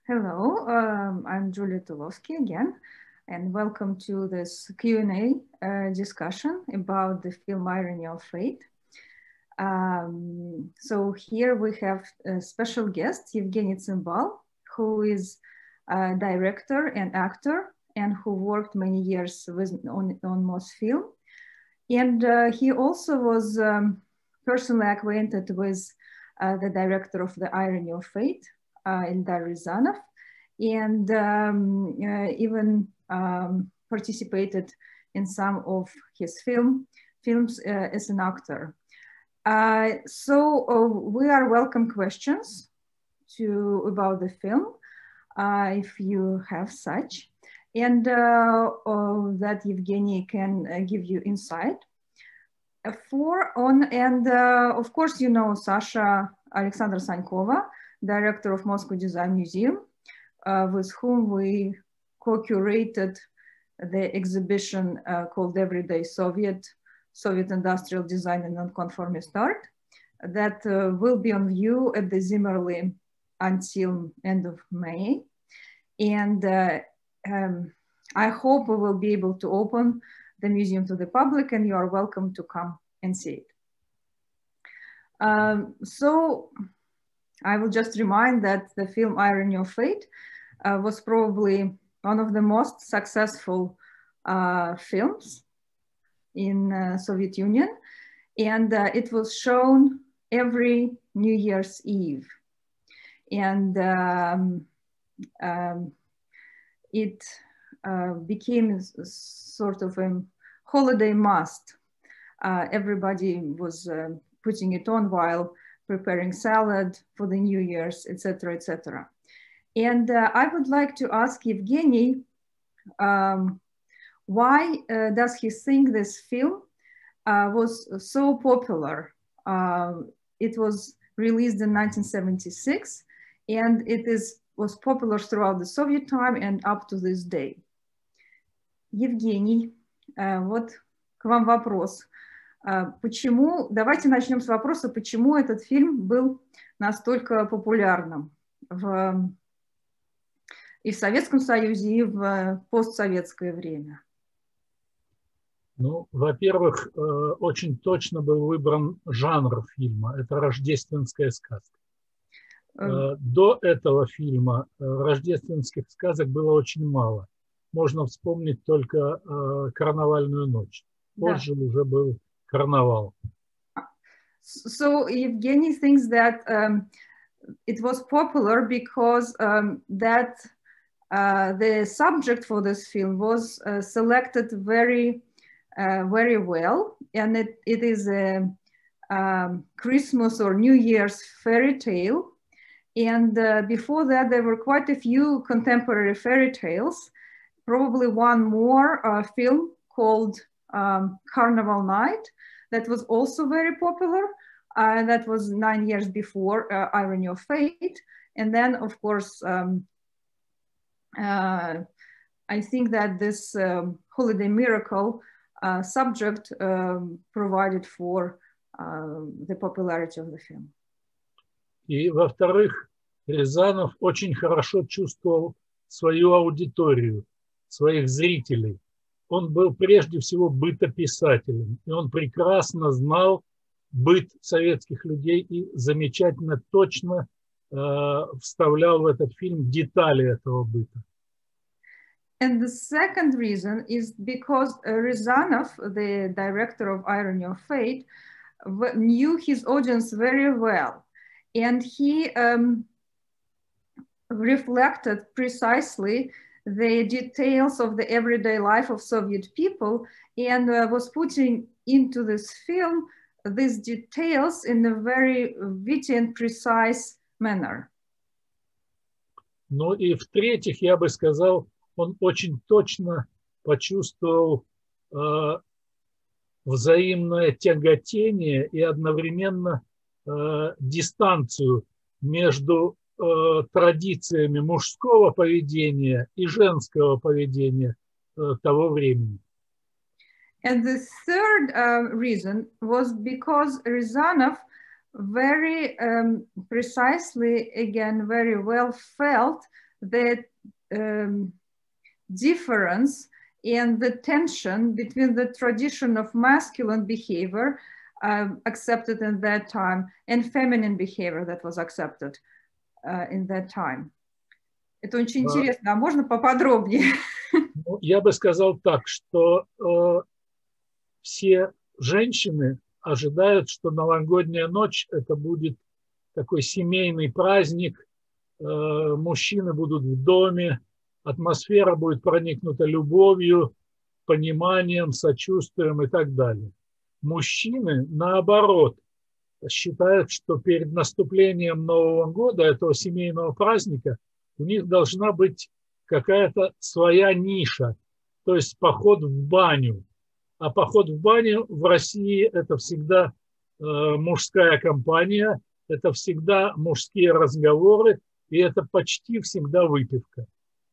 Hello, I'm Julia Tulovsky again, and welcome to this Q&A discussion about the film Irony of Fate. So here we have a special guest, Evgeny Tsimbal, who is a director and actor, and who worked many years on Mosfilm. And he also was personally acquainted with the director of The Irony of Fate, Eldar Rязанов, and even participated in some of his films as an actor. So we are welcome questions about the film, if you have such, and that Evgeny can give you insight. Of course, you know Sasha Alexandra Sankova, director of Moscow Design Museum, with whom we co-curated the exhibition called Everyday Soviet Industrial Design and Nonconformist Art that will be on view at the Zimmerli until end of May. And I hope we will be able to open the museum to the public, and you are welcome to come and see it. So I will just remind that the film Irony of Fate was probably one of the most successful films in Soviet Union, and it was shown every New Year's Eve, and it became sort of a holiday must. Everybody was putting it on while preparing salad for the New Year's, etc., etc. And I would like to ask Evgeny, why does he think this film was so popular? It was released in 1976, and it was popular throughout the Soviet time and up to this day. Евгений, вот к вам вопрос. Давайте начнем с вопроса, почему этот фильм был настолько популярным и в Советском Союзе, и в постсоветское время? Ну, во-первых, очень точно был выбран жанр фильма. Это рождественская сказка. До этого фильма рождественских сказок было очень мало. Можно вспомнить только «Карнавальную ночь». Позже уже был «Карнавал». So Evgeny thinks that it was popular because that the subject for this film was selected very well, and it is a Christmas or New Year's fairy tale. And before that, there were quite a few contemporary fairy tales. Probably one more film called Carnival Night that was also very popular. That was 9 years before Irony of Fate. And then, of course, I think that this holiday miracle subject provided for the popularity of the film. И, во-вторых, Рязанов очень хорошо чувствовал свою аудиторию, своих зрителей. Он был прежде всего бытописателем, и он прекрасно знал быт советских людей и замечательно точно вставлял в этот фильм детали этого быта. And the second reason is because Rязанов, the director of Irony of Fate, knew his audience very well. And he reflected precisely the details of the everyday life of Soviet people and was putting into this film these details in a very witty and precise manner. Ну и в-третьих, я бы сказал, он очень точно почувствовал взаимное тяготение и одновременно дистанцию между традициями мужского поведения и женского поведения того времени. And the third reason was because Rязанов very precisely, again, very well felt the difference and the tension between the tradition of masculine behavior accepted in that time and feminine behavior that was accepted in that time. Это очень интересно. А можно поподробнее? Я бы сказал так, что все женщины ожидают, что новогодняя ночь это будет такой семейный праздник, мужчины будут в доме, атмосфера будет проникнута любовью, пониманием, сочувствием и так далее. Мужчины, наоборот, считают, что перед наступлением Нового года, этого семейного праздника, у них должна быть какая-то своя ниша, то есть поход в баню. А поход в баню в России – это всегда мужская компания, это всегда мужские разговоры, и это почти всегда выпивка.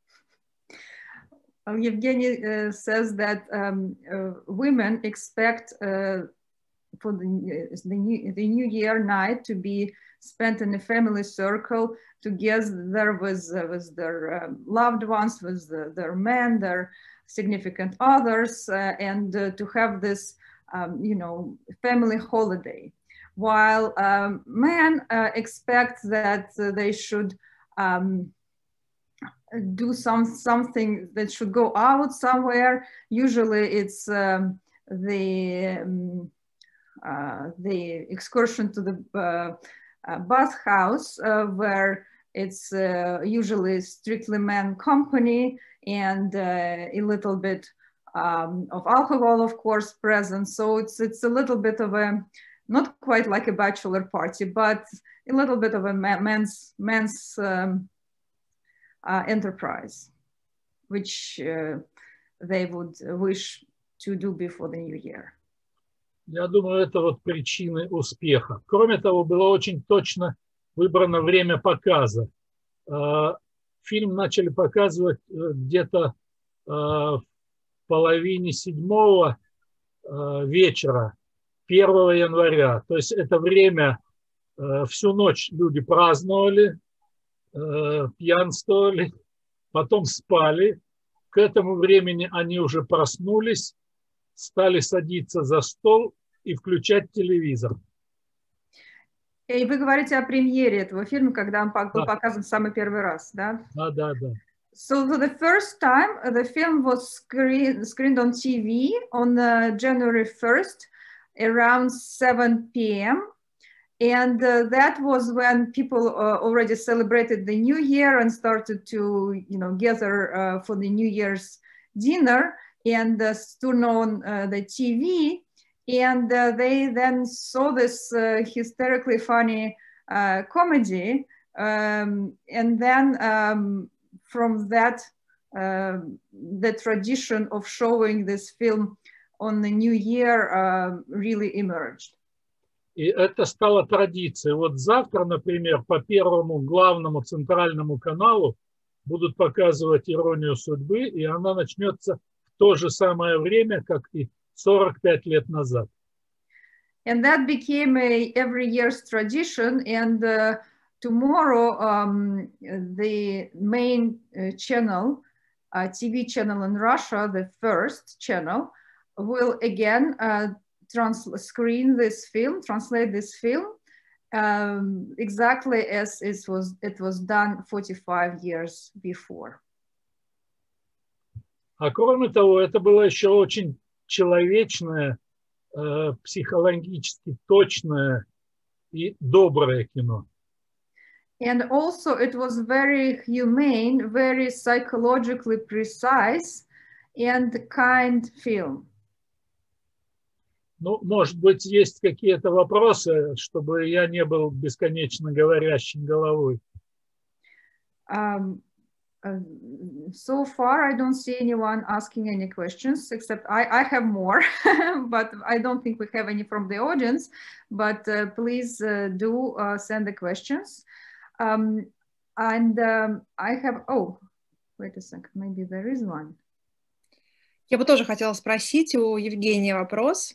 Evgeny says that women expect for the New Year night to be spent in a family circle together with their loved ones, with their men, their significant others, and to have this, family holiday. While men expect that they should do something that should go out somewhere. Usually it's the excursion to the bathhouse where it's usually strictly men company and a little bit of alcohol, of course, present. So it's a little bit of a, not quite like a bachelor party, but a little bit of a men's enterprise, which they would wish to do before the New Year. Я думаю, это вот причины успеха. Кроме того, было очень точно выбрано время показа. Фильм начали показывать где-то в половине 7 вечера, 1 января. То есть это время, всю ночь люди праздновали, пьянствовали, потом спали. К этому времени они уже проснулись, стали садиться за стол и включать телевизор. И вы говорите о премьере этого фильма, когда он был показан в самый первый раз, да? Да. So for the first time, the film was screened on TV on January 1st, around 7 p.m. And that was when people already celebrated the New Year and started to, gather for the New Year's dinner and turn on the TV. And they then saw this hysterically funny comedy. And then from that, the tradition of showing this film on the New Year really emerged. И это стало традицией. Вот завтра, например, по первому главному центральному каналу будут показывать «Иронию судьбы», и она начнется в то же самое время, как и 45 лет назад. And that became a every year's tradition. And tomorrow, the main channel, TV channel in Russia, the first channel, will again translate this film exactly as it was done 45 years before. А кроме того, это было еще очень человечное, психологически точное и доброе кино. And also it was very humane, very psychologically precise and kind film. Ну, может быть, есть какие-то вопросы, чтобы я не был бесконечно говорящим головой. So far, I don't see anyone asking any questions, except I have more, but I don't think we have any from the audience. But please do send the questions. I have, wait a second, maybe there is one. Я бы тоже хотела спросить у Евгения вопрос.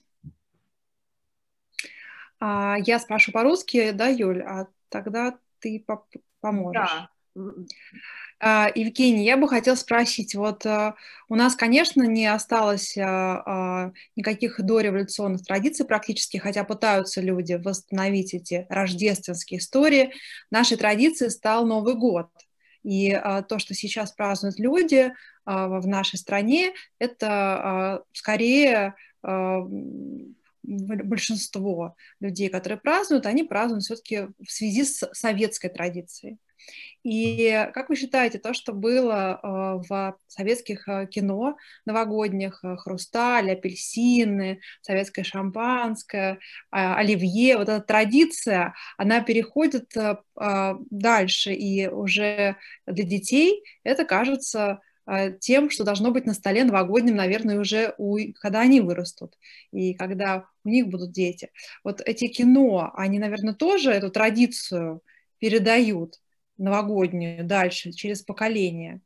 Я спрошу по-русски, да, Юль, а тогда ты поможешь. Да. Евгений, я бы хотела спросить, вот у нас, конечно, не осталось никаких дореволюционных традиций практически, хотя пытаются люди восстановить эти рождественские истории. Нашей традицией стал Новый год. И то, что сейчас празднуют люди в нашей стране, это скорее большинство людей, которые празднуют, они празднуют все-таки в связи с советской традицией. И как вы считаете, то, что было в советских кино новогодних, хрусталь, апельсины, советское шампанское, оливье, вот эта традиция, она переходит дальше, и уже для детей это кажется тем, что должно быть на столе новогодним, наверное, уже когда они вырастут, и когда у них будут дети. Вот эти кино, они, наверное, тоже эту традицию передают новогоднюю дальше, через поколение.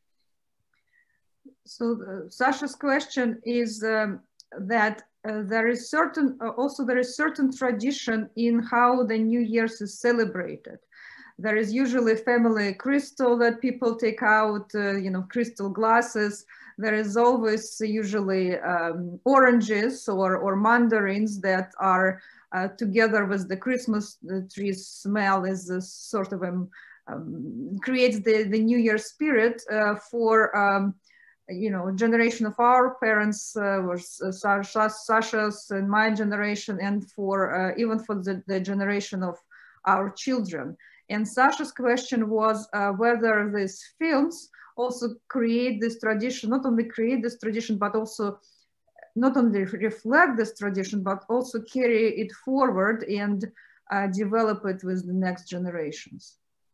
So Sasha's question is that there is certain tradition in how the New Year's is celebrated. There is usually family crystal that people take out, crystal glasses. There is always usually oranges or mandarins that are together with the Christmas tree smell is a sort of creates the New Year spirit for generation of our parents, or Sasha's and my generation, and for even for the generation of our children. And Sasha's question was whether these films also create this tradition, not only create this tradition, but also not only reflect this tradition, but also carry it forward and develop it with the next generations.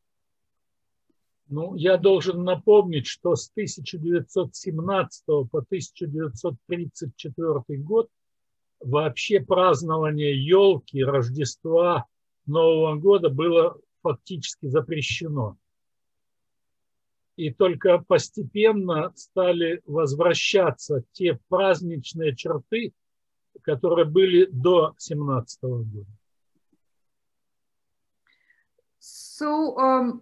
Ну, я должен напомнить, что с 1917 по 1934 год вообще празднование елки, Рождества, Нового года было фактически запрещено. И только постепенно стали возвращаться те праздничные черты, которые были до 1917 года. So,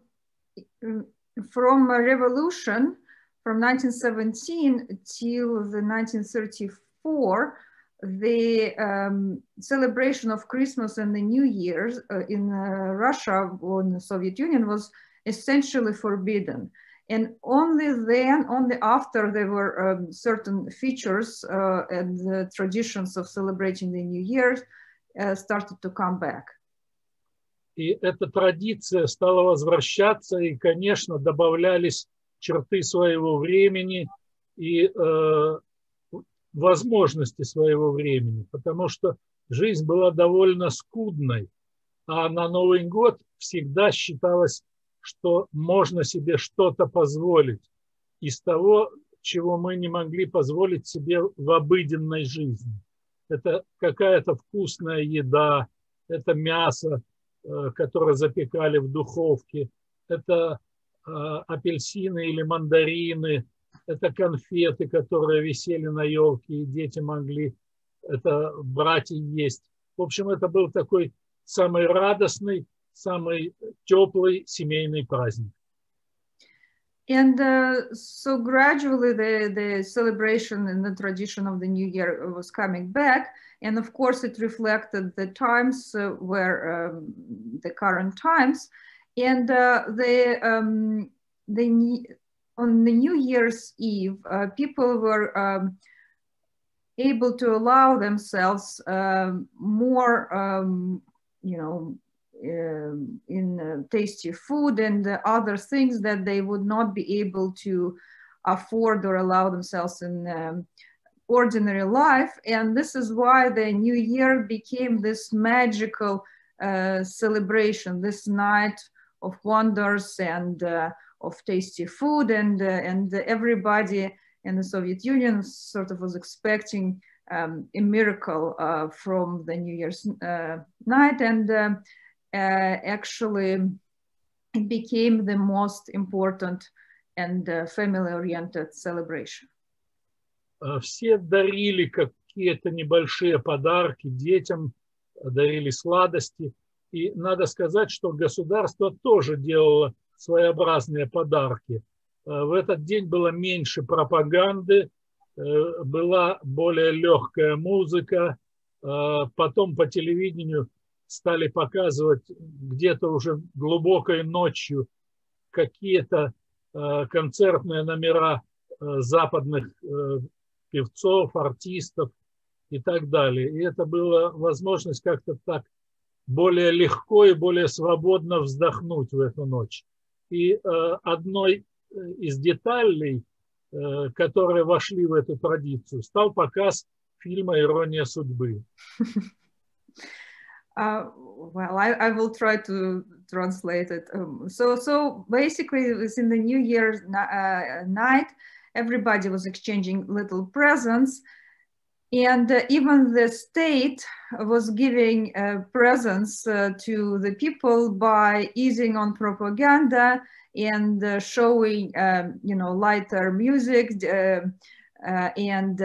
from a revolution, from 1917 till the 1934, the celebration of Christmas and the New Year's in Russia or in the Soviet Union was essentially forbidden. And only then, only after there were certain features and the traditions of celebrating the New Year started to come back. И эта традиция стала возвращаться, и, конечно, добавлялись черты своего времени и возможности своего времени, потому что жизнь была довольно скудной, а на Новый год всегда считалось, что можно себе что-то позволить из того, чего мы не могли позволить себе в обыденной жизни. Это какая-то вкусная еда, это мясо, которые запекали в духовке, это апельсины или мандарины, это конфеты, которые висели на елке, и дети могли это брать и есть. В общем, это был такой самый радостный, самый теплый семейный праздник. And so gradually the celebration and the tradition of the New Year was coming back. And of course it reflected the times the current times. And on the New Year's Eve, people were able to allow themselves more, in tasty food and other things that they would not be able to afford or allow themselves in ordinary life. And this is why the New Year became this magical celebration, this night of wonders and of tasty food, and everybody in the Soviet Union sort of was expecting a miracle from the New Year's night, and actually it became the most important and family-oriented celebration. Все дарили какие-то небольшие подарки детям, дарили сладости. И надо сказать, что государство тоже делало своеобразные подарки. В этот день было меньше пропаганды, была более легкая музыка. Потом по телевидению стали показывать где-то уже глубокой ночью какие-то концертные номера западных певцов, артистов и так далее. И это была возможность как-то так более легко и более свободно вздохнуть в эту ночь. И одной из деталей, которые вошли в эту традицию, стал показ фильма «Ирония судьбы». Well, I will try to translate it. So basically, in the New Year's night, everybody was exchanging little presents, and even the state was giving presents to the people by easing on propaganda and showing, you know, lighter music and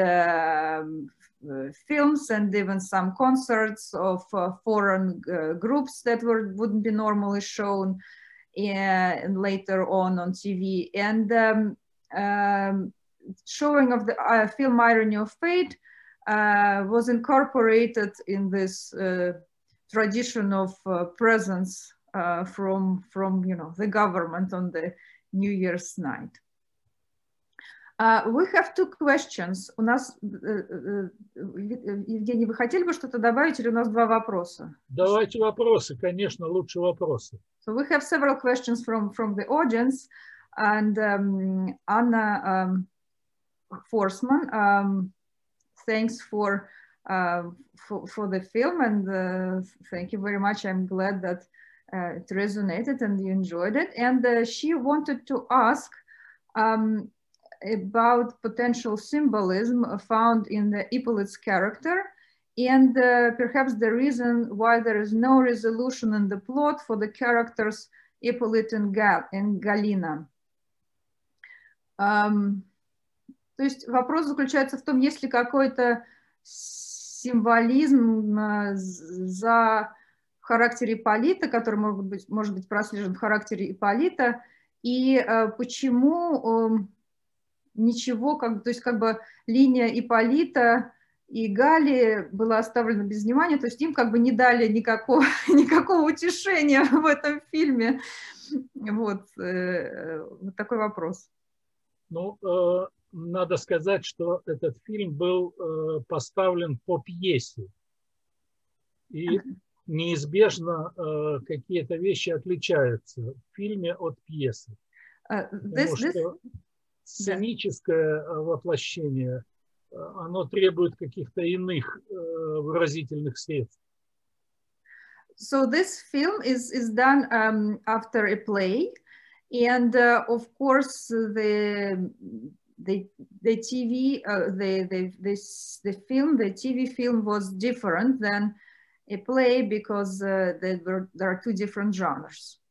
films, and even some concerts of foreign groups that wouldn't be normally shown and later on TV. And showing of the film Irony of Fate was incorporated in this tradition of presents from you know, the government on the New Year's night. We have two questions. У нас, Евгений, вы хотели бы что-то добавить или у нас два вопроса? Давайте вопросы, конечно, лучше вопросы. So we have several questions from the audience, and Anna Forsman, thanks for the film, and thank you very much. I'm glad that it resonated and you enjoyed it. And she wanted to ask about potential symbolism found in the Ippolit's character, and perhaps the reason why there is no resolution in the plot for the characters Ипполит and Галина. То есть вопрос заключается в том, есть ли какой-то символизм за характере Ипполита, который может быть прослежен в характере Ипполита, и почему ничего, то есть как бы линия Ипполита и Гали была оставлена без внимания, то есть им как бы не дали никакого утешения в этом фильме. Вот, вот такой вопрос. Ну, надо сказать, что этот фильм был поставлен по пьесе. И неизбежно какие-то вещи отличаются в фильме от пьесы. Потому что сценическое воплощение, оно требует каких-то иных выразительных средств. So this film is done after a play, and of course the TV the TV film was different than a play because there are two different genres.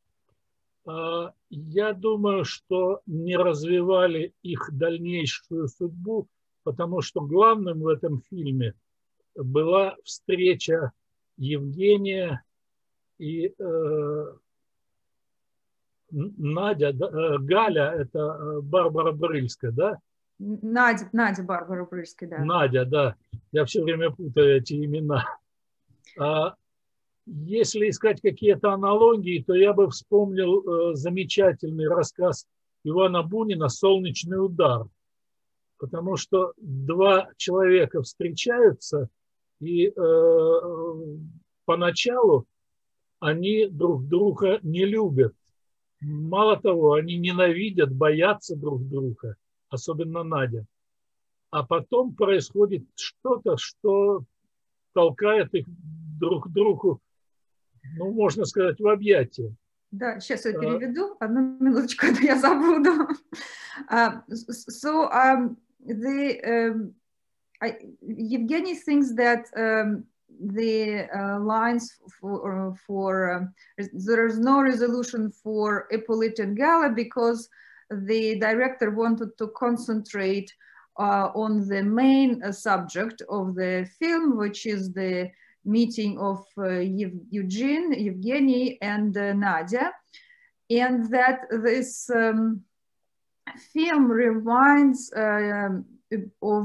Я думаю, что не развивали их дальнейшую судьбу, потому что главным в этом фильме была встреча Евгения и Надя, Галя, это Барбара Брыльская, да? Надя Барбара Брыльская, да. Надя, да. Я все время путаю эти имена. Если искать какие-то аналогии, то я бы вспомнил замечательный рассказ Ивана Бунина «Солнечный удар». Потому что два человека встречаются, и поначалу они друг друга не любят. Мало того, они ненавидят, боятся друг друга, особенно Надя. А потом происходит что-то, что толкает их друг к другу, ну, можно сказать, в объятия. Да, сейчас я переведу. Одну минуточку, это я забуду. Evgeny thinks that the lines for there is no resolution for Ippolit and Gala because the director wanted to concentrate on the main subject of the film, which is the meeting of Evgeny and Nadia, and that this film reminds of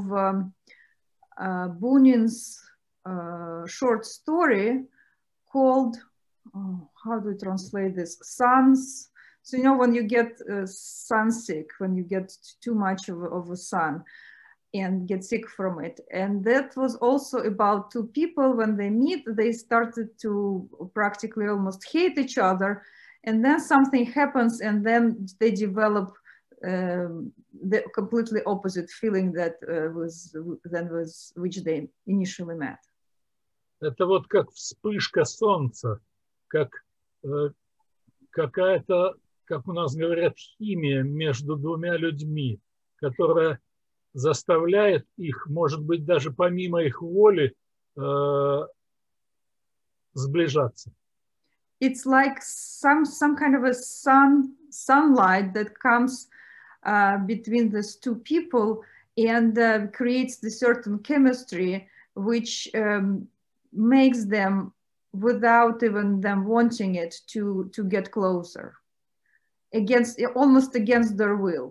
Bunin's short story called, how do we translate this? Suns. So, you know, when you get sun sick, when you get too much of a sun and get sick from it. And that was also about two people. When they meet, they started to practically almost hate each other. And then something happens, and then they develop the completely opposite feeling that which they initially met. Это вот как вспышка солнца, как какая-то, как у нас говорят, химия между двумя людьми, которая заставляет их, может быть, даже помимо их воли, сближаться. It's like some kind of a sunlight that comes between these two people and creates the certain chemistry which makes them, without even them wanting it, to get closer, almost against their will.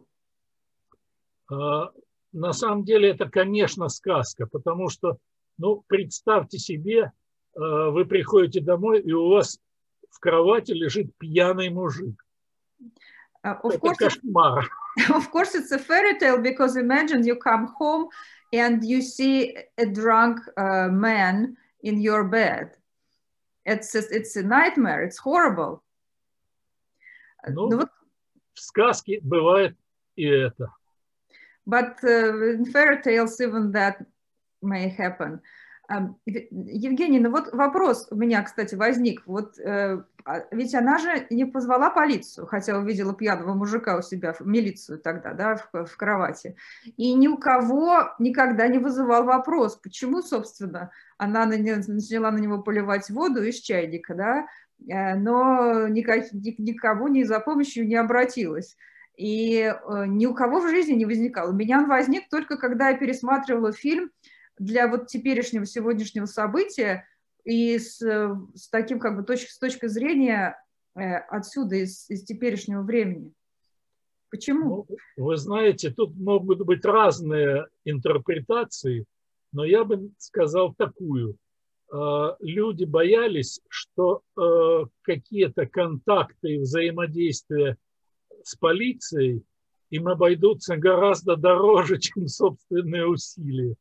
На самом деле это, конечно, сказка, потому что, ну, представьте себе, вы приходите домой, и у вас в кровати лежит пьяный мужик. Of course, it's a fairy tale, because imagine you come home and you see a drunk man in your bed. It's a nightmare. It's horrible. Ну, в сказке бывает и это. But in fairy tales even that may happen. Евгений, ну вот вопрос у меня, кстати, возник. Вот ведь она же не позвала полицию, хотя увидела пьяного мужика у себя, в милицию тогда, да, в кровати. И ни у кого никогда не вызывал вопрос, почему, собственно, она начала на него поливать воду из чайника, да, но никого за помощью не обратилась. И ни у кого в жизни не возникало. У меня он возник только когда я пересматривала фильм для вот теперешнего, сегодняшнего события, и с таким, как бы, с точки зрения отсюда, из теперешнего времени. Почему? Ну, вы знаете, тут могут быть разные интерпретации, но я бы сказал такую. Люди боялись, что какие-то контакты и взаимодействия с полицией им обойдутся гораздо дороже, чем собственные усилия.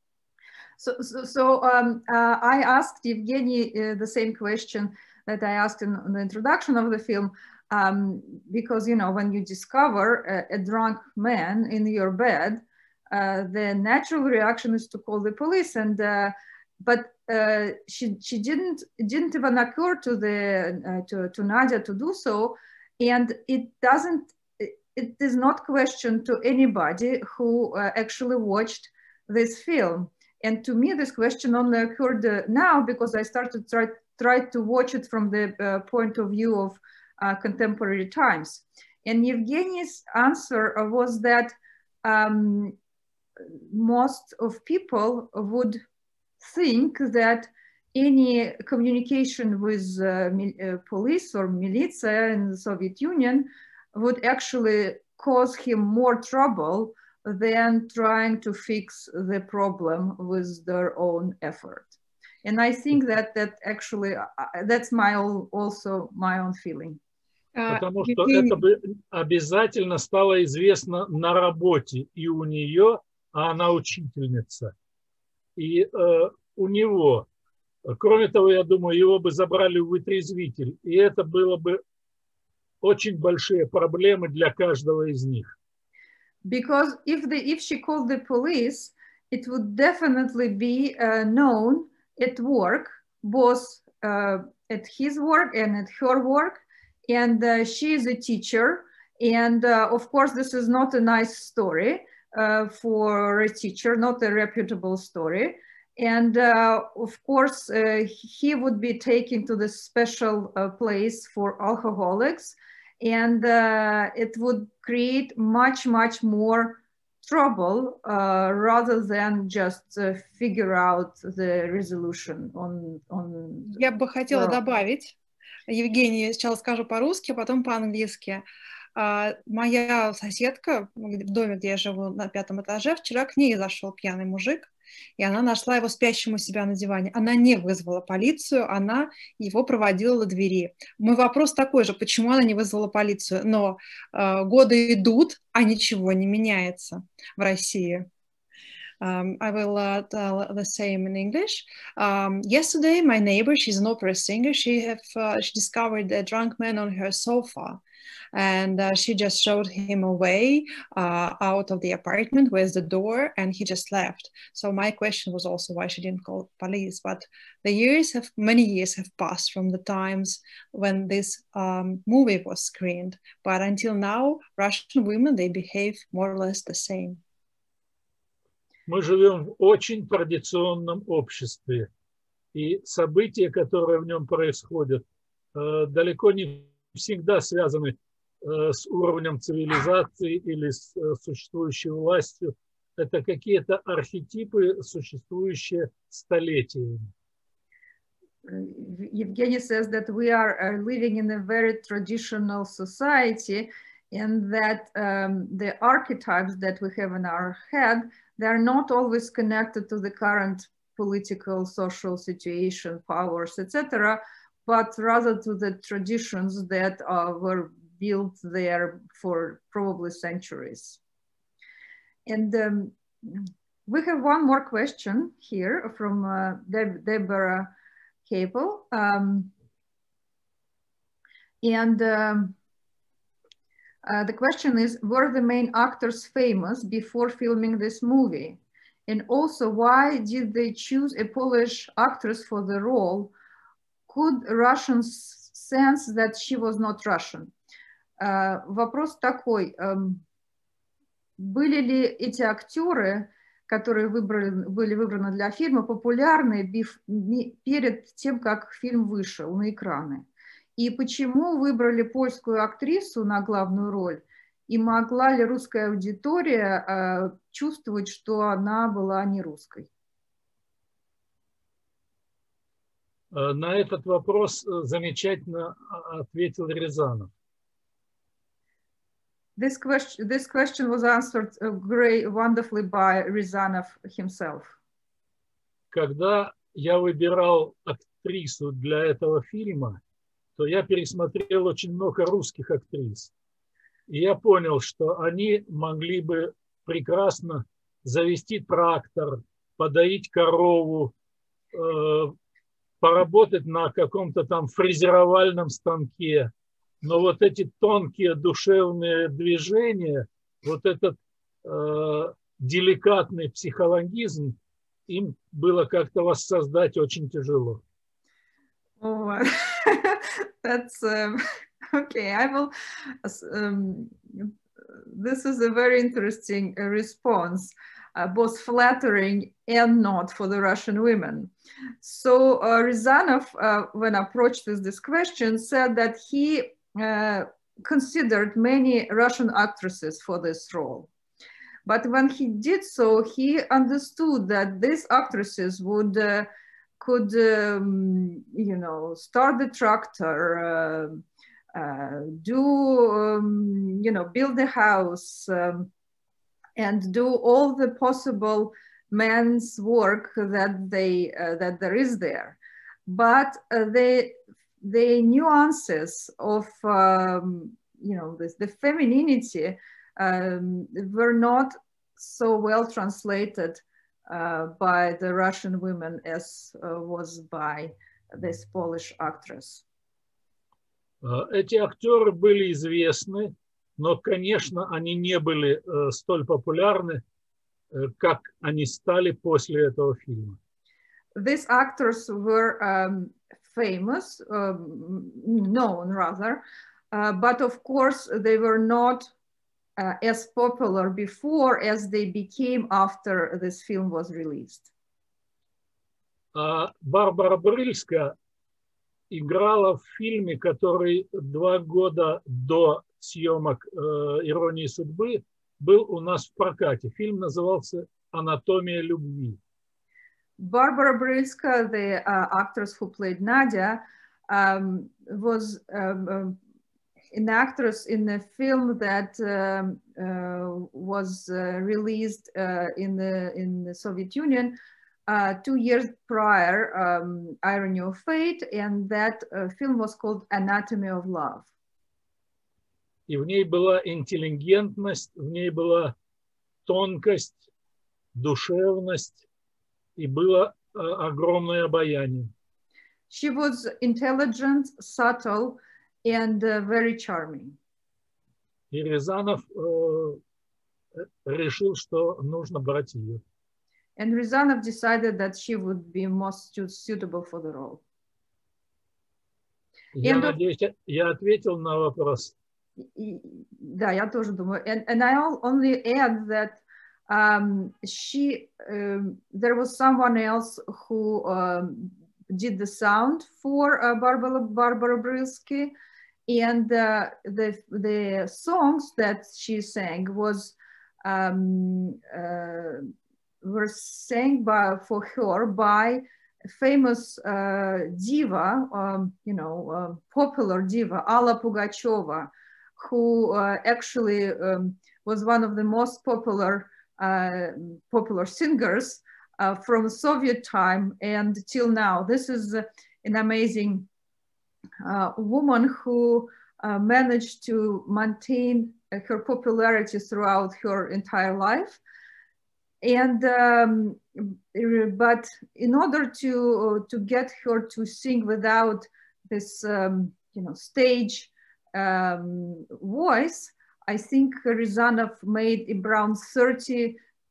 So I asked Evgeny the same question that I asked in the introduction of the film, because, you know, when you discover a drunk man in your bed, the natural reaction is to call the police. And but she didn't even occur to Nadia to do so, and it is not questioned to anybody who actually watched this film. And to me, this question only occurred now because I started try to watch it from the point of view of contemporary times. And Evgeny's answer was that most of people would think that any communication with police or militia in the Soviet Union would actually cause him more trouble than trying to fix the problem with their own effort. And I think that actually, that's also my own feeling. Потому что это бы обязательно стало известно на работе и у нее, а она учительница. И у него. Кроме того, я думаю, его бы забрали в вытрезвитель. И это было бы очень большие проблемы для каждого из них. Because if she called the police, it would definitely be known at work, both at his work and at her work. And she is a teacher. And of course, this is not a nice story for a teacher, not a reputable story. And of course, he would be taken to the special place for alcoholics. And it would create much more trouble rather than just figure out the resolution on. Я бы хотела добавить, Евгений, сначала скажу по-русски, а потом по-английски. Моя соседка в доме, где я живу на 5-м этаже, вчера к ней зашел пьяный мужик, и она нашла его спящим у себя на диване. Она не вызвала полицию, она его проводила до двери. Мой вопрос такой же, почему она не вызвала полицию? Но годы идут, а ничего не меняется в России. I will tell the same in English. Yesterday, my neighbor, she's an opera singer, she discovered a drunk man on her sofa. And she just showed him away out of the apartment with the door, and he just left. So my question was also why she didn't call police. But many years have passed from the times when this movie was screened. But until now, Russian women, they behave more or less the same. Мы живем в очень традиционном обществе, и события, которые в нем происходят, далеко не всегда связаны с уровнем цивилизации или с существующей властью. Это какие-то архетипы, существующие столетиями. Evgeny says that we are living in a very traditional society, and that the archetypes that we have in our head, they are not always connected to the current political, social situation, powers, etc., but rather to the traditions that were built there for probably centuries. And we have one more question here from Deborah Capel. The question is, were the main actors famous before filming this movie? And also, why did they choose a Polish actress for the role? Could Russians sense that she was not Russian? Вопрос такой, были ли эти актеры, которые были выбраны для фильма, популярны перед тем, как фильм вышел на экраны? И почему выбрали польскую актрису на главную роль? И могла ли русская аудитория чувствовать, что она была не русской? На этот вопрос замечательно ответил Рязанов. This question was answered wonderfully by Rязанов himself. Когда я выбирал актрису для этого фильма, то я пересмотрел очень много русских актрис. И я понял, что они могли бы прекрасно завести трактор, подоить корову, поработать на каком-то там фрезеровальном станке. Но вот эти тонкие душевные движения, вот этот деликатный психологизм, им было как-то воссоздать очень тяжело. Oh, that's okay. I will. This is a very interesting response, both flattering and not for the Russian women. So Rязанов, when approached with this question, said that he considered many Russian actresses for this role. But when he did so, he understood that these actresses could start the tractor, build the house, and do all the possible men's work that there is there. But the nuances of the femininity were not so well translated by the Russian women as was by this Polish actress. Эти актеры были известны, но, конечно, они не были столь популярны, как они стали после этого фильма. These actors were famous, known rather, but of course they were not as popular before as they became after this film was released. Барбара Брыльска играла в фильме, который 2 года до съемок «Иронии судьбы» был у нас в прокате. Фильм назывался «Анатомия любви». Barbara Brylska, the actress who played Nadia, was an actress in a film that was released in the Soviet Union 2 years prior, Irony of Fate, and that film was called Anatomy of Love. И в ней была интеллигентность, в ней была тонкость, душевность, и было огромное обаяние. She was intelligent, subtle, and very charming. И Рязанов решил, что нужно брать ее. And Rязанов decided that she would be most suitable for the role. Я надеюсь, я ответил на вопрос. Да, я тоже думаю. And I only add that there was someone else who did the sound for Barbara Brylsky, and the songs that she sang were sang for her by famous diva, popular diva, Alla Pugacheva, who actually was one of the most popular singers from Soviet time and till now. This is an amazing woman who managed to maintain her popularity throughout her entire life. And but in order to get her to sing without this stage voice, I think Rязанов made around 30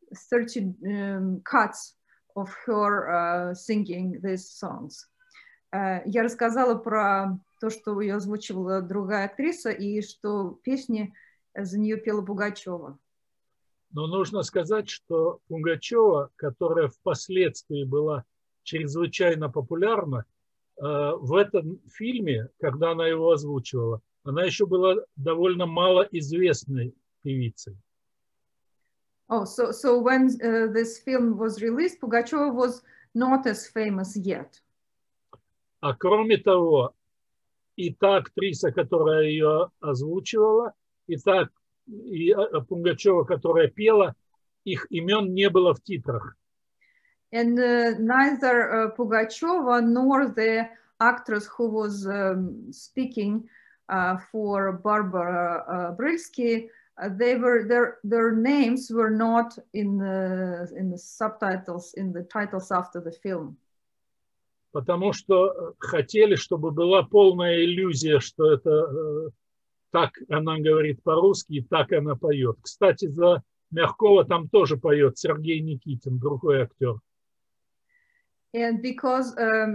cuts of her singing these songs. Я рассказала про то, что ее озвучивала другая актриса, и что песни за нее пела Пугачева. Но нужно сказать, что Пугачева, которая впоследствии была чрезвычайно популярна, в этом фильме, когда она его озвучивала, она еще была довольно малоизвестной певицей. Oh, so when this film was released, Pugacheva was not as famous yet. А кроме того, и та актриса, которая ее озвучивала, и Пугачева, которая пела, их имен не было в титрах. And neither Pugacheva nor the actress who was speaking for Barbara Brylsky, their names were not in the subtitles, in the titles after the film. Потому что хотели, чтобы была полная иллюзия, что это так она говорит по-русски и так она поет. Кстати, за Мягкова там тоже поет Сергей Никитин, другой актер. And because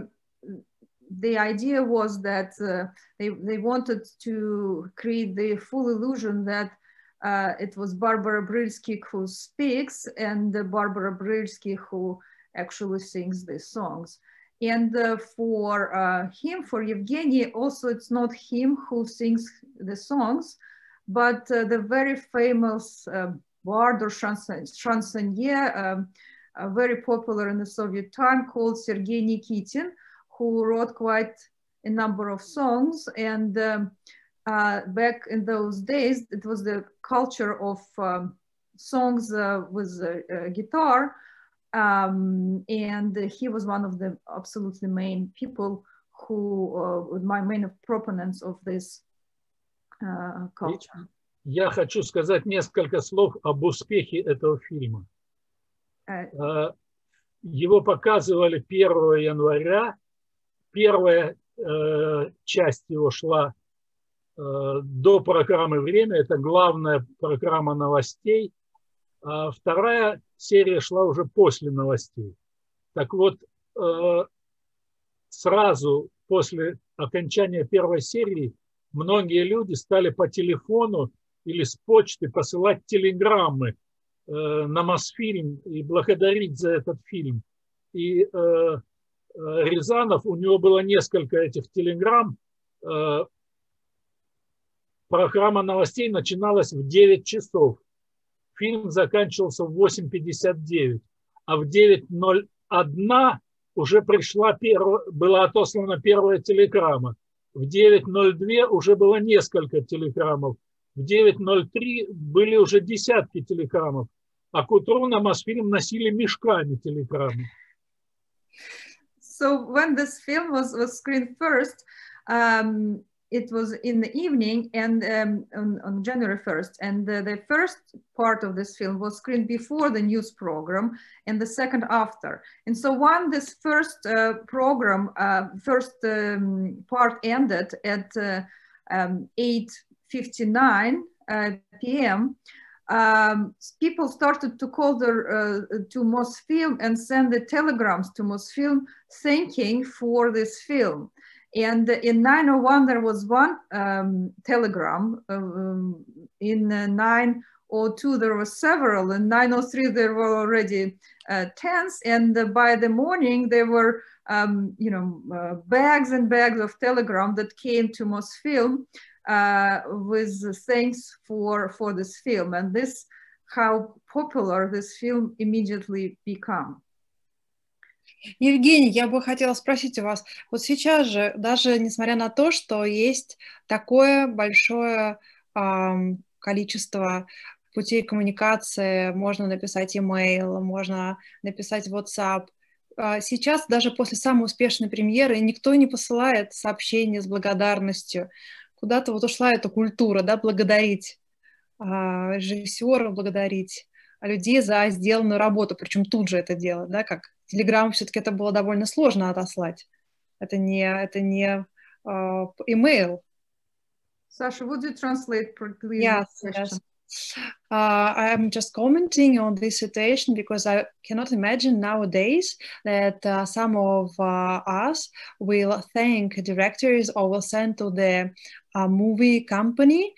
the idea was that they wanted to create the full illusion that it was Barbara Brylsky who speaks and Barbara Brylsky who actually sings these songs. And for him, for Evgeny, also it's not him who sings the songs, but the very famous bard or chansonnier, very popular in the Soviet time, called Sergei Nikitin, who wrote quite a number of songs. And back in those days, it was the culture of songs with guitar. And he was one of the absolutely main people who, main proponents of this culture. Я хочу сказать несколько слов об успехе этого фильма. Его показывали 1 января. Первая часть его шла до программы «Время». Это главная программа новостей. А вторая серия шла уже после новостей. Так вот, сразу после окончания первой серии многие люди стали по телефону или с почты посылать телеграммы на Мосфильм и благодарить за этот фильм. И Рязанов, у него было несколько этих телеграмм. Программа новостей начиналась в 9 часов. Фильм заканчивался в 8:59, а в 9:01 уже была отослана первая телеграмма. В 9:02 уже было несколько телеграммов. В 9:03 были уже десятки телеграммов. А к утру на Мосфильм носили мешками телеграммы. So when this film was screened first, it was in the evening and on January 1st. And the first part of this film was screened before the news program and the second after. And so when this first program, part ended at 8:59 p.m., people started to call to Mosfilm and send the telegrams to Mosfilm thanking for this film. And in 9:01 there was one telegram. In 9:02 there were several. In 9:03 there were already tens. And by the morning there were bags and bags of telegram that came to Mosfilm with thanks for this film. And this how popular this film immediately became. Евгений, я бы хотела спросить у вас, вот сейчас же, даже несмотря на то, что есть такое большое количество путей коммуникации, можно написать email, можно написать WhatsApp, сейчас даже после самой успешной премьеры никто не посылает сообщения с благодарностью. Куда-то вот ушла эта культура, да, благодарить режиссеров, благодарить людей за сделанную работу, причем тут же это делать, да, как Telegram все-таки это было довольно сложно отослать. Это не email. Sasha, would you translate, please? Yes. I'm just commenting on this situation because I cannot imagine nowadays that some of us will thank directors or will send to the movie company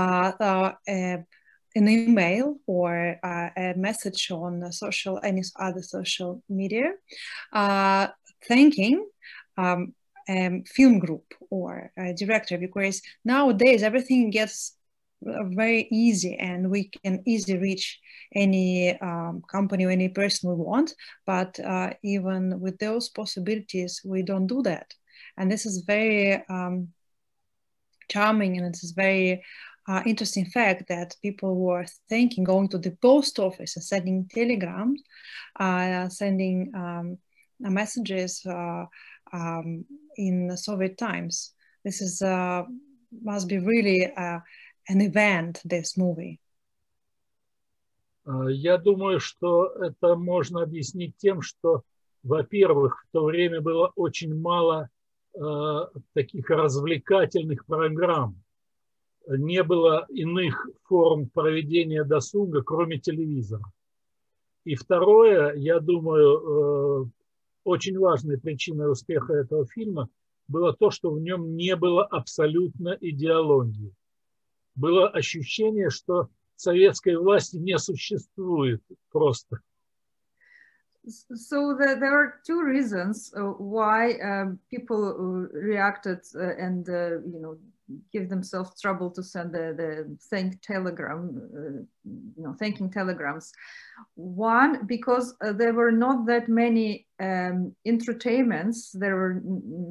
an email or a message on any other social media thanking film group or a director, because nowadays everything gets very easy and we can easily reach any company or any person we want, but even with those possibilities we don't do that. And this is very charming, and it is very interesting fact that people were thinking going to the post office and sending telegrams, sending messages in Soviet times. This is must be really an event, this movie. Я думаю, что это можно объяснить тем, что, во-первых, в то время было очень мало таких развлекательных программ. Не было иных форм проведения досуга, кроме телевизора. И второе, я думаю, очень важной причиной успеха этого фильма было то, что в нем не было абсолютно идеологии. Было ощущение, что советской власти не существует просто. So there are two reasons why people reacted and give themselves trouble to send the thanking telegrams. One, because there were not that many entertainments. There were,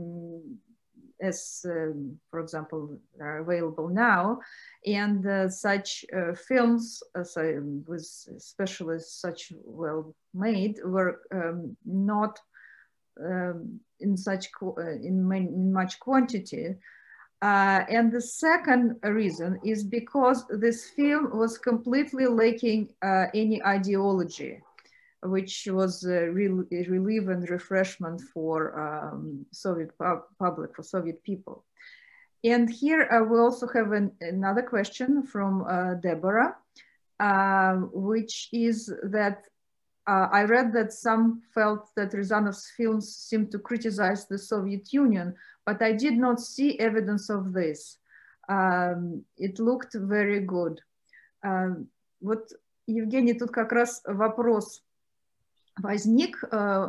as for example, are available now, and such films, especially such well made, were not in much quantity. And the second reason is because this film was completely lacking any ideology, which was relief and refreshment for Soviet public, for Soviet people. And here we also have another question from Deborah, which is that I read that some felt that Rizanov's films seemed to criticize the Soviet Union, but I did not see evidence of this. It looked very good. Вот, Евгений, тут как раз вопрос возник.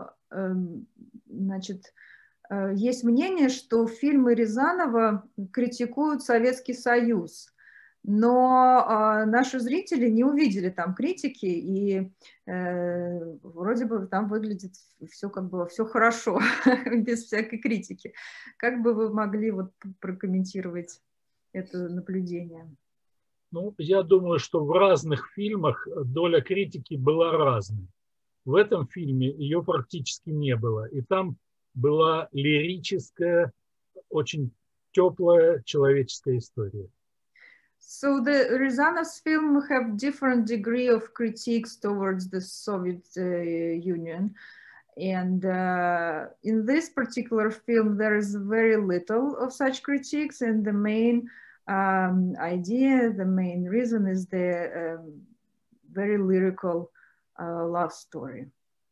Значит, есть мнение, что фильмы Рязанова критикуют Советский Союз. но наши зрители не увидели там критики, и вроде бы там выглядит все как бы все хорошо, без всякой критики. Как бы вы могли вот прокомментировать это наблюдение? Ну, я думаю, что в разных фильмах доля критики была разной. В этом фильме ее практически не было. И там была лирическая, очень теплая человеческая история. So the Rizanov's film have different degree of critiques towards the Soviet Union. And in this particular film, there is very little of such critiques. And the main idea, the main reason is the very lyrical love story.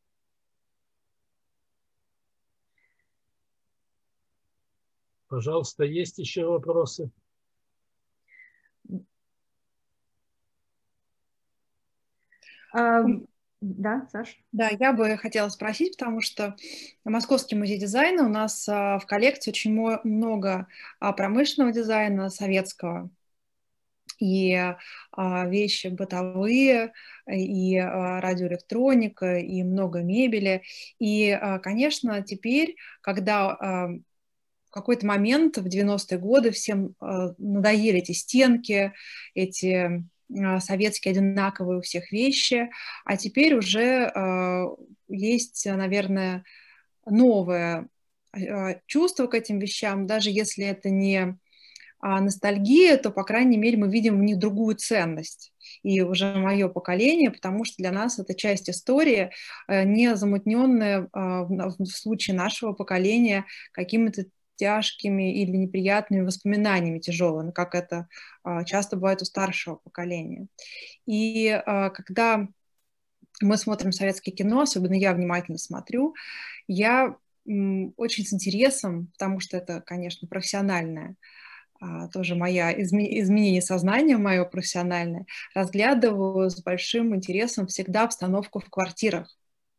Пожалуйста, есть еще вопросы? Да, Саша? Да, я бы хотела спросить, потому что Московский музей дизайна у нас в коллекции очень много промышленного дизайна советского, и вещи бытовые, и радиоэлектроника, и много мебели. И, конечно, теперь, когда в какой-то момент в 90-е годы всем надоели эти стенки, эти советские одинаковые у всех вещи, а теперь уже есть, наверное, новое чувство к этим вещам, даже если это не ностальгия, то, по крайней мере, мы видим в них другую ценность. И уже мое поколение, потому что для нас это часть истории, не замутненная в случае нашего поколения какими-то тяжкими или неприятными воспоминаниями тяжелыми, как это часто бывает у старшего поколения. И когда мы смотрим советское кино, особенно я внимательно смотрю, я очень с интересом, потому что это, конечно, профессиональное, тоже мое изменение сознания, мое профессиональное, разглядываю с большим интересом всегда обстановку в квартирах.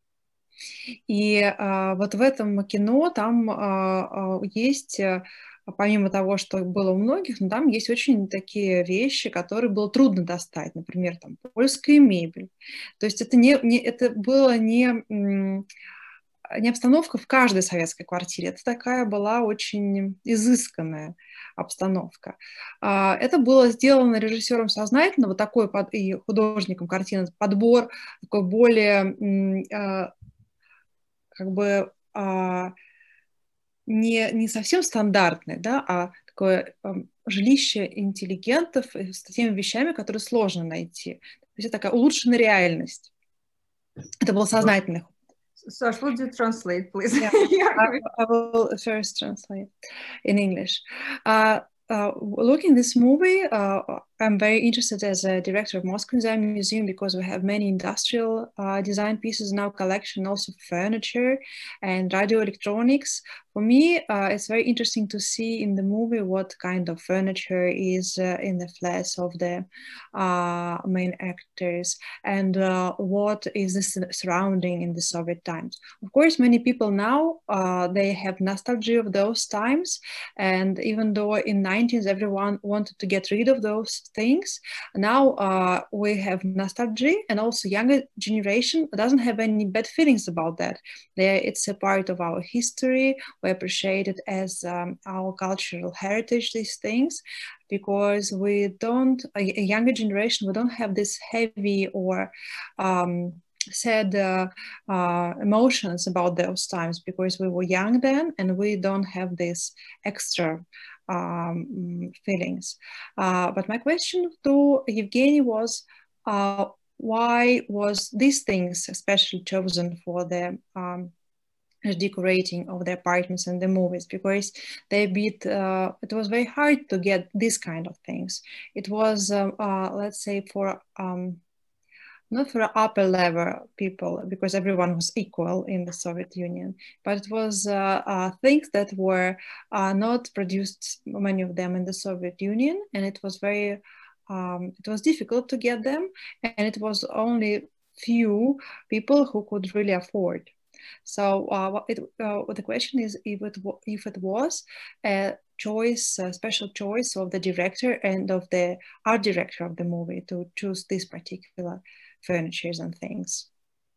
И вот в этом кино там есть, помимо того, что было у многих, но там есть очень такие вещи, которые было трудно достать, например, там польская мебель. То есть это, это было не обстановка в каждой советской квартире, это такая была очень изысканная обстановка. Это было сделано режиссером сознательно, вот такой и художником картины, подбор такой более как бы не совсем стандартный, да, а такое жилище интеллигентов с такими вещами, которые сложно найти. То есть это такая улучшенная реальность. Это был сознательный ход. Sash, would you translate, please? Yeah, I will first translate in English. Looking this movie, I'm very interested as a director of Moscow Design Museum because we have many industrial design pieces in our collection, also furniture and radio electronics. For me, it's very interesting to see in the movie what kind of furniture is in the flats of the main actors and what is the surrounding in the Soviet times. Of course, many people now, they have nostalgia of those times. And even though in 90s, everyone wanted to get rid of those things, now we have nostalgia, and also younger generation doesn't have any bad feelings about that. It's a part of our history. We appreciate it as our cultural heritage, these things, because we don't, a younger generation, we don't have this heavy or sad emotions about those times because we were young then and we don't have this extra feelings. But my question to Evgeny was, why was these things especially chosen for the decorating of the apartments and the movies? Because they it was very hard to get this kind of things. It was, let's say, for not for upper level people, because everyone was equal in the Soviet Union, but it was things that were not produced, many of them, in the Soviet Union, and it was very, it was difficult to get them, and it was only few people who could really afford. So the question is if it was choice, special choice of the director and of the art director of the movie to choose these particular furnitures and things?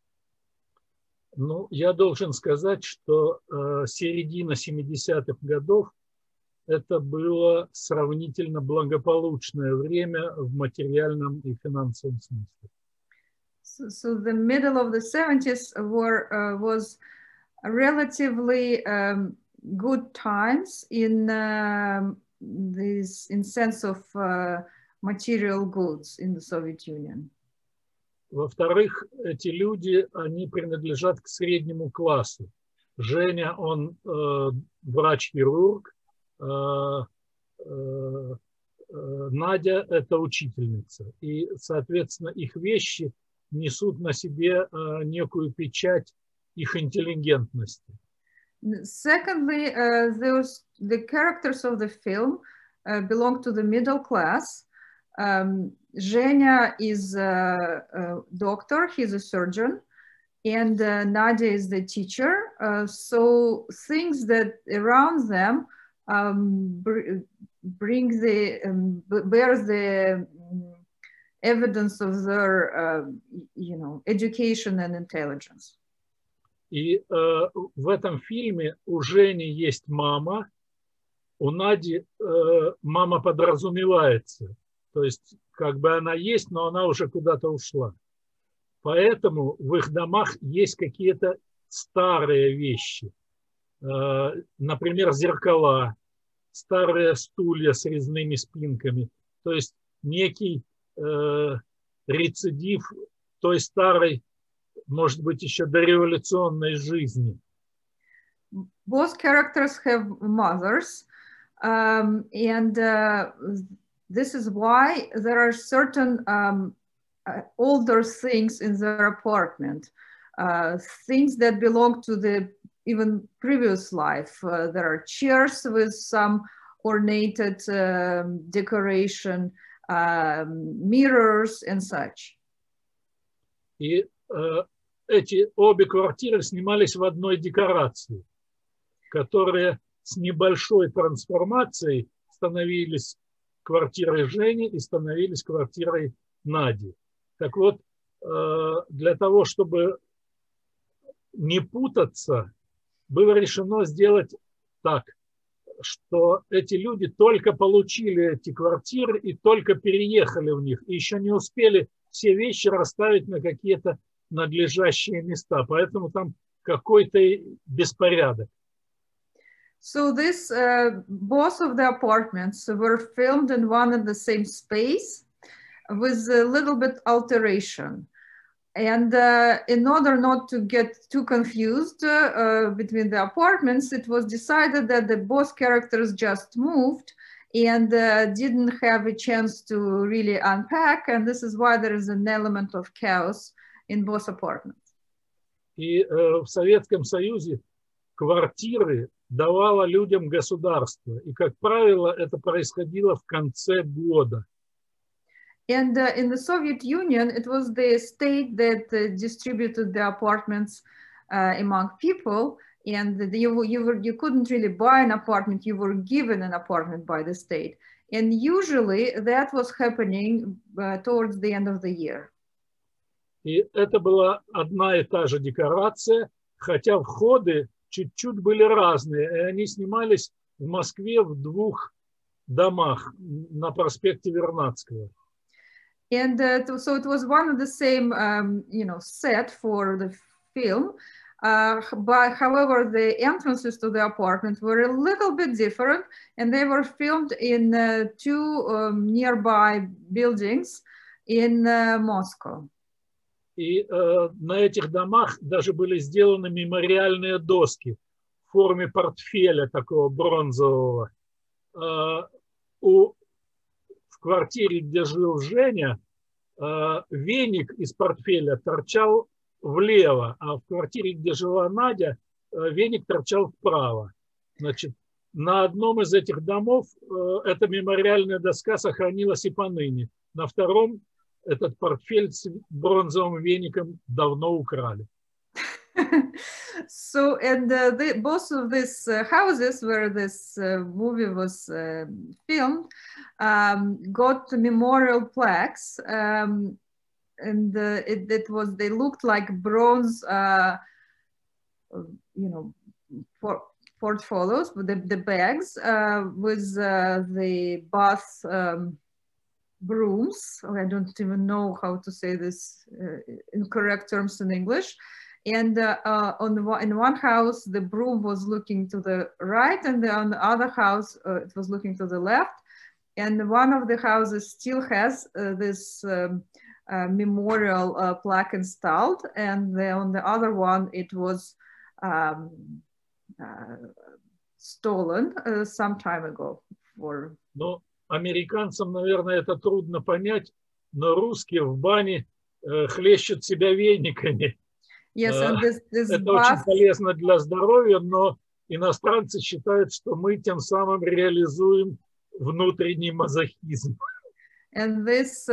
Ну, я должен сказать, что середина 70-х годов это было сравнительно благополучное время в материальном и финансовом смысле. So the middle of the 70s was relatively good times in sense of material goods in the Soviet Union. Во-вторых, эти люди, они принадлежат к среднему классу. Женя, он врач-хирург, Надя – это учительница. И, соответственно, их вещи несут на себе некую печать их интеллигентности. Secondly, the characters of the film belong to the middle class. Zhenya is a doctor, he's a surgeon, and Nadia is the teacher. So things that around them bears the evidence of their, education and intelligence. И в этом фильме у Жени есть мама, у Нади мама подразумевается. То есть как бы она есть, но она уже куда-то ушла. Поэтому в их домах есть какие-то старые вещи. Например, зеркала, старые стулья с резными спинками. То есть некий рецидив той старой, может быть, еще дореволюционной жизни. Both characters have mothers, and this is why there are certain older things in their apartment, things that belong to the even previous life. There are chairs with some ornated decoration, mirrors and such. И эти обе квартиры снимались в одной декорации, которые с небольшой трансформацией становились квартирой Жени и становились квартирой Нади. Так вот, для того, чтобы не путаться, было решено сделать так, что эти люди только получили эти квартиры и только переехали в них, и еще не успели все вещи расставить на какие-то надлежащие места, поэтому там какой-то беспорядок. So this, both of the apartments were filmed in one and the same space with a little bit alteration. And in order not to get too confused between the apartments, it was decided that the both characters just moved and didn't have a chance to really unpack. And this is why there is an element of chaos in both apartments. И в Советском Союзе квартиры давало людям государство. И, как правило, это происходило в конце года. And in the Soviet Union, it was the state that distributed the apartments among people. And you couldn't really buy an apartment, you were given an apartment by the state. And usually that was happening towards the end of the year. И это была одна и та же декорация, хотя входы чуть-чуть были разные. И они снимались в Москве в двух домах на проспекте Вернадского. And so it was one of the same, set for the film. But however, the entrances to the apartment were a little bit different, and they were filmed in two nearby buildings in Moscow. И на этих домах даже были сделаны мемориальные доски в форме портфеля такого бронзового. В квартире, где жил Женя, веник из портфеля торчал влево, а в квартире, где жила Надя, веник торчал вправо. Значит, на одном из этих домов эта мемориальная доска сохранилась и поныне. На втором этот портфель с бронзовым веником давно украли. So, and both of these houses where this movie was filmed got memorial plaques, and they looked like bronze, portfolios, with the bags with the bath brooms. I don't even know how to say this in correct terms in English. And in one house, the broom was looking to the right, and on the other house, it was looking to the left. And one of the houses still has this memorial plaque installed, and on the other one, it was stolen some time ago. Но американцам, наверное, это трудно понять, но русские в бане хлещут себя вениками. Yes, and this это очень полезно для здоровья, но иностранцы считают, что мы тем самым реализуем внутренний мазохизм. And this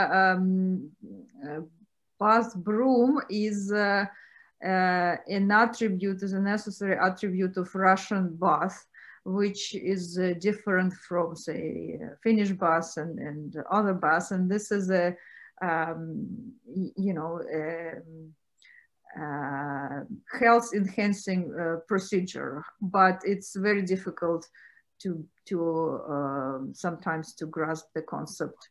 bath broom is an attribute, is a necessary attribute of Russian bath, which is different from, say, Finnish bath and other baths. And this is a, health enhancing procedure, but it's very difficult to sometimes to grasp the concept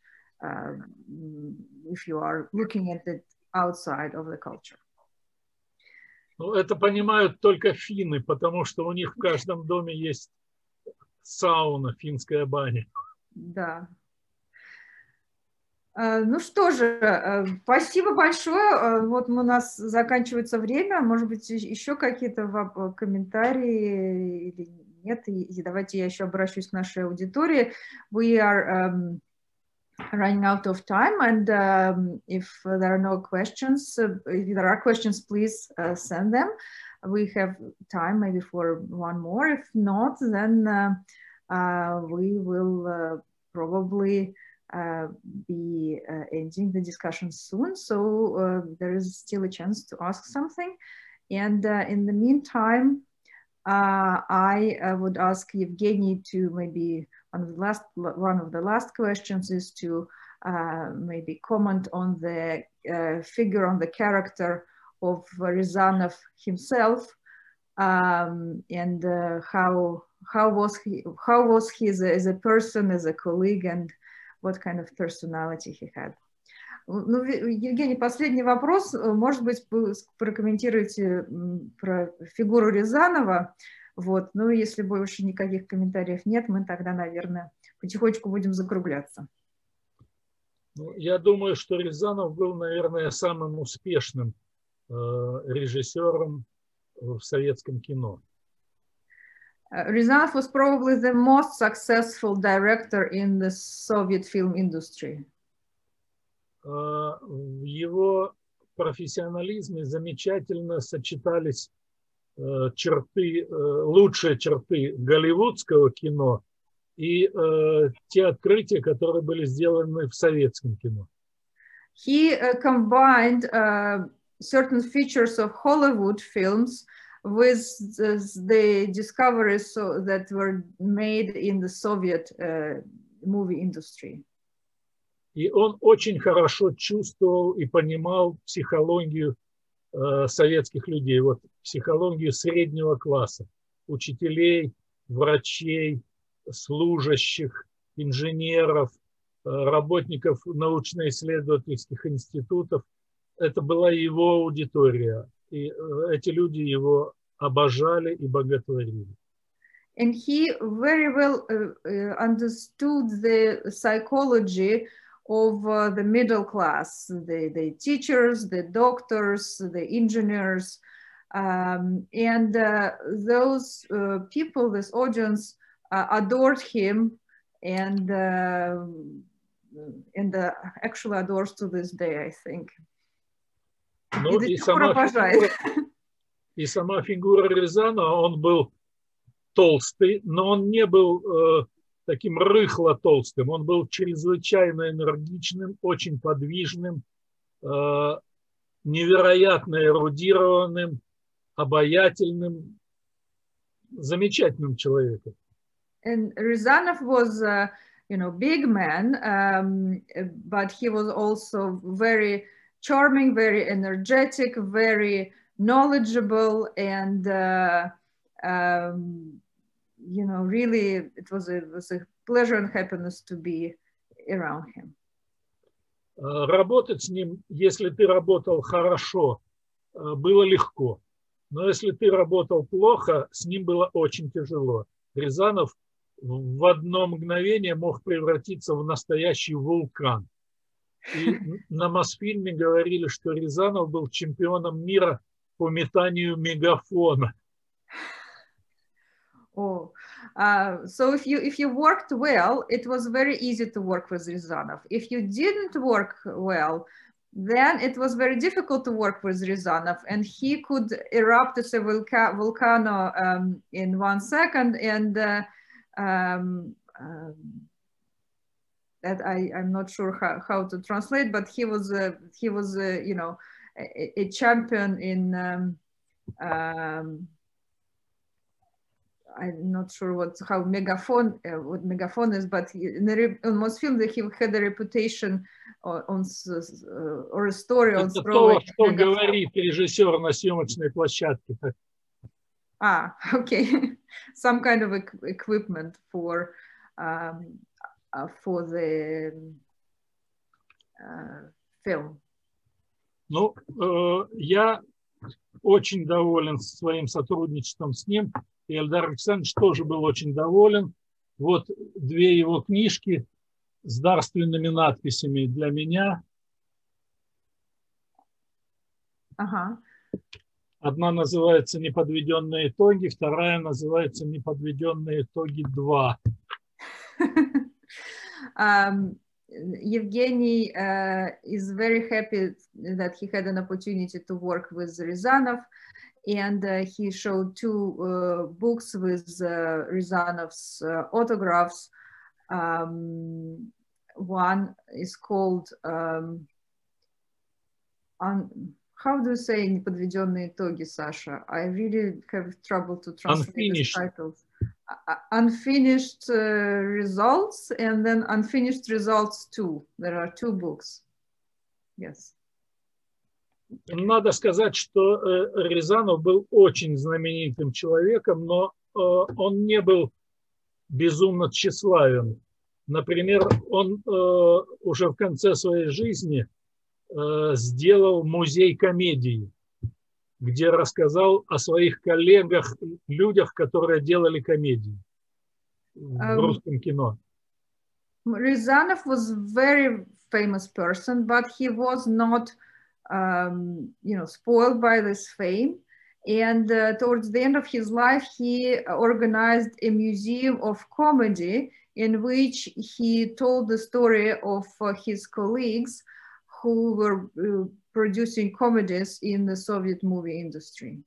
if you are looking at it outside of the culture. Ну, это понимают только финны, потому что у них в каждом доме есть сауна, финская баня. Да. Ну что же, спасибо большое. Вот у нас заканчивается время. Может быть, еще какие-то комментарии или нет? И давайте я еще обращусь к нашей аудитории. We are running out of time, and if there are no questions, if there are questions, please send them. We have time maybe for one more. If not, then we will probably be ending the discussion soon. So there is still a chance to ask something. And in the meantime, I would ask Evgeny to maybe one of the last questions is to maybe comment on the figure, on the character of Rязанов himself, and how was he as a person, as a colleague, and what kind of personality he had. Ну, Евгений, последний вопрос. Может быть, вы прокомментируете про фигуру Рязанова. Вот. Ну, если больше никаких комментариев нет, мы тогда, наверное, потихонечку будем закругляться. Я думаю, что Рязанов был, наверное, самым успешным режиссером в советском кино. Rязанов was probably the most successful director in the Soviet film industry. В его профессионализме замечательно сочетались лучшие черты голливудского кино и те открытия, которые были сделаны в советском кино. He combined certain features of Hollywood films with the discoveries that were made in the Soviet movie industry. И он очень хорошо чувствовал и понимал психологию советских людей, вот психологию среднего класса, учителей, врачей, служащих, инженеров, работников научно-исследовательских институтов. Это была его аудитория, и эти люди его обожали и боготворили. And he very well understood the psychology of the middle class, the teachers, the doctors, the engineers, and those people, this audience, adored him, and actually adores to this day, I think. Ну, и сама фигура Рязанова, он был толстый, но он не был таким рыхло-толстым. Он был чрезвычайно энергичным, очень подвижным, невероятно эрудированным, обаятельным, замечательным человеком. And Рязанов was, big man, but he was also very charming, very energetic, very knowledgeable, and really, it was a pleasure and happiness to be around him. Работать с ним, если ты работал хорошо, было легко. Но если ты работал плохо, с ним было очень тяжело. Рязанов в одно мгновение мог превратиться в настоящий вулкан. И на Мосфильме говорили, что Рязанов был чемпионом мира по метанию мегафона. Oh, so if you worked well, it was very easy to work with Rязанов. If you didn't work well, then it was very difficult to work with Rязанov, and he could erupt as a volcano in 1 second, and that I'm not sure how to translate, but he was a champion in. I'm not sure what megaphone is, but on Mosfilm he had a reputation or a story on throwing. Это то, что говорит режиссер на съемочной площадке. Okay. Some kind of equipment for the film. Ну, я очень доволен своим сотрудничеством с ним. И Эльдар Александрович тоже был очень доволен. Вот 2 его книжки с дарственными надписями для меня. Ага. Одна называется «Неподведенные итоги», вторая называется «Неподведенные итоги 2». Evgeny is very happy that he had an opportunity to work with Rязанов. And he showed 2 books with Ryazanov's autographs. One is called, how do you say «Неподведенные итоги», Sasha? I really have trouble to translate the titles. Unfinished Results, and then Unfinished Results 2. There are 2 books. Yes. Надо сказать, что Рязанов был очень знаменитым человеком, но он не был безумно тщеславен. Например, он уже в конце своей жизни сделал музей комедии, где рассказал о своих коллегах, людях, которые делали комедии в русском кино. Рязанов was a very famous person, but he was not spoiled by this fame. And towards the end of his life, he organized a museum of comedy in which he told the story of his colleagues who were producing comedies in the Soviet movie industry.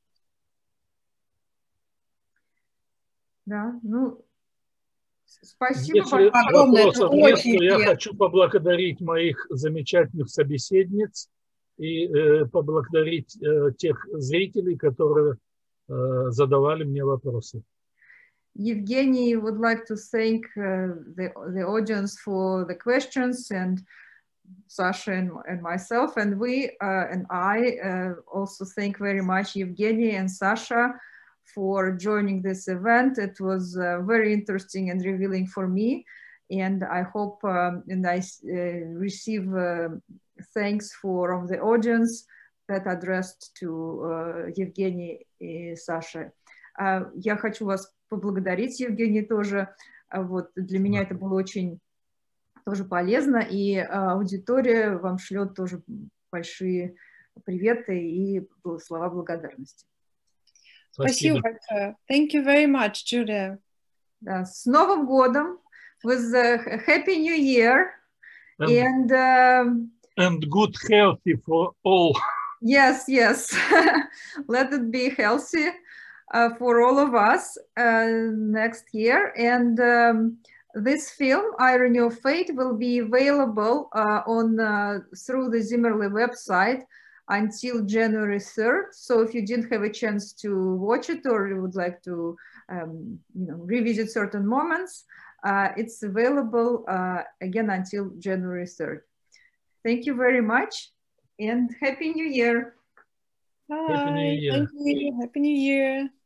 Да, ну, спасибо. Если вопросов нет, то я хочу поблагодарить моих замечательных собеседниц и поблагодарить тех зрителей, которые задавали мне вопросы. Evgeny would like to thank the audience for the questions, and Sasha and myself, and I also thank very much Evgeny and Sasha for joining this event. It was very interesting and revealing for me, and I hope and I receive thanks from the audience that addressed to Evgeny и Sasha. Я хочу вас поблагодарить, Евгений, тоже. Вот для меня это было очень тоже полезно, и аудитория вам шлет тоже большие приветы и слова благодарности. Спасибо большое. Thank you very much, Julia. Да, с Новым годом, with a Happy New Year, and good healthy for all. Yes, let it be healthy for all of us next year. And this film, Irony of Fate, will be available through the Zimmerli website until January 3rd. So if you didn't have a chance to watch it, or you would like to revisit certain moments, it's available again until January 3rd. Thank you very much, and Happy New Year. Bye. Happy New Year. Thank you. Happy New Year.